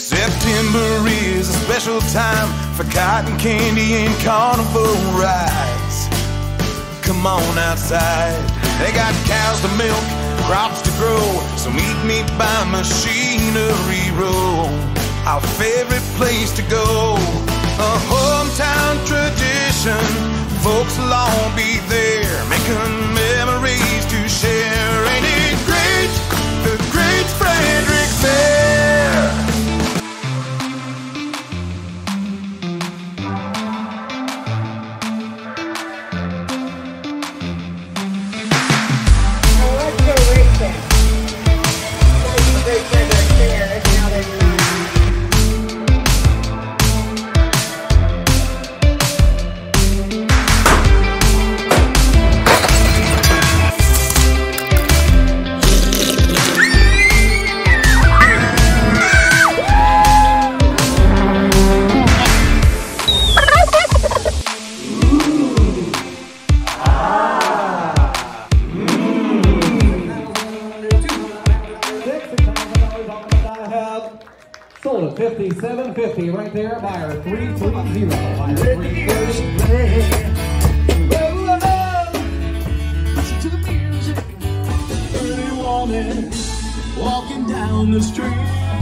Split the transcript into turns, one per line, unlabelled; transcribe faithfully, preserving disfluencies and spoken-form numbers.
September is a special time for cotton candy and carnival rides. Come on outside, they got cows to milk, crops to grow, so meet me by Machinery Row, our favorite place to go. A hometown tradition, folks will all be there, making memories to share. Ain't it great, the great Frederick Fair?
Sold at fifty-seven fifty right there, buyer three thirty, buyer three thirty.
Listen to the music, pretty woman walking down the street.